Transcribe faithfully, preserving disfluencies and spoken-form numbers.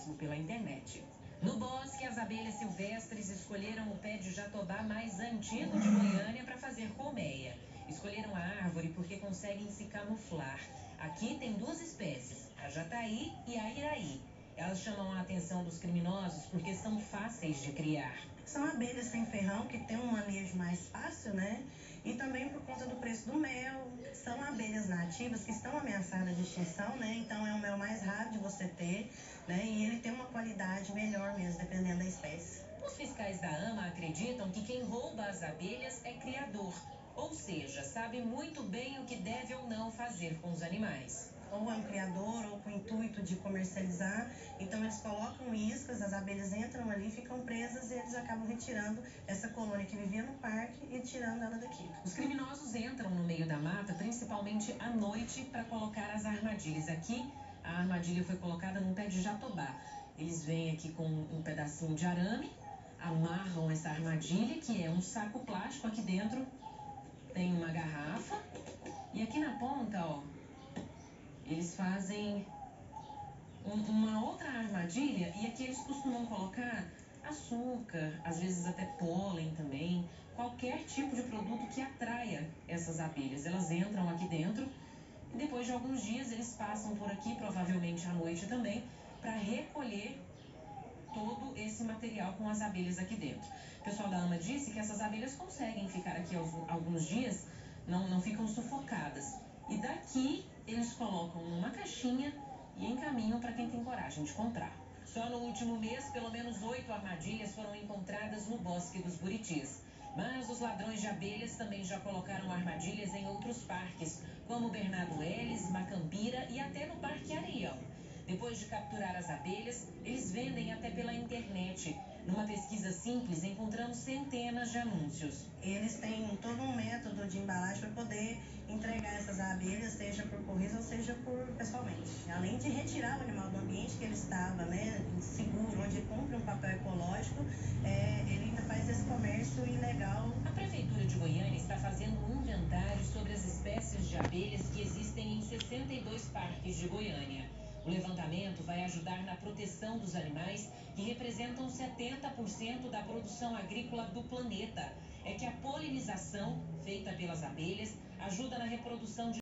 mesmo pela internet. No bosque, as abelhas silvestres escolheram o pé de jatobá mais antigo de Goiânia para fazer colmeia. Escolheram a árvore porque conseguem se camuflar. Aqui tem duas espécies, a jataí e a iraí. Elas chamam a atenção dos criminosos porque são fáceis de criar. São abelhas sem ferrão, que tem um manejo mais fácil, né? E também por conta do preço do mel. São abelhas nativas que estão ameaçadas de extinção, né? Então é um mel mais raro de você ter, né? E ele tem uma qualidade melhor mesmo, dependendo da espécie. Os fiscais da AMA acreditam que quem rouba as abelhas é criador. Ou seja, sabe muito bem o que deve ou não fazer com os animais. Ou é um criador, ou com o intuito de comercializar. Então eles colocam iscas, as abelhas entram ali, ficam presas e eles acabam retirando essa colônia que vivia no parque e tirando ela daqui. Os criminosos entram no meio da mata, principalmente à noite, para colocar as armadilhas. Aqui, a armadilha foi colocada num pé de jatobá. Eles vêm aqui com um pedacinho de arame, amarram essa armadilha, que é um saco plástico. Aqui dentro tem uma garrafa e aqui na ponta, ó, eles fazem um, uma outra armadilha e aqui eles costumam colocar açúcar, às vezes até pólen também, qualquer tipo de produto que atraia essas abelhas. Elas entram aqui dentro e depois de alguns dias eles passam por aqui, provavelmente à noite também, para recolher todo esse material com as abelhas aqui dentro. O pessoal da AMA disse que essas abelhas conseguem ficar aqui alguns dias, não, não ficam sufocadas. E daqui eles colocam numa caixinha e encaminham para quem tem coragem de comprar. Só no último mês, pelo menos oito armadilhas foram encontradas no Bosque dos Buritis. Mas os ladrões de abelhas também já colocaram armadilhas em outros parques, como Bernardo Helles, Macambira e até no Parque Areião. Depois de capturar as abelhas, eles vendem até pela internet. Numa pesquisa simples, encontramos centenas de anúncios. Eles têm todo um método de embalagem para poder entregar essas abelhas, seja por correio ou seja por pessoalmente. Além de retirar o animal do ambiente que ele estava, né, seguro, onde cumpre um papel ecológico, é, ele ainda faz esse comércio ilegal. A Prefeitura de Goiânia está fazendo um inventário sobre as espécies de abelhas que existem em sessenta e dois parques de Goiânia. O levantamento vai ajudar na proteção dos animais, que representam setenta por cento da produção agrícola do planeta. É que a polinização, feita pelas abelhas, ajuda na reprodução de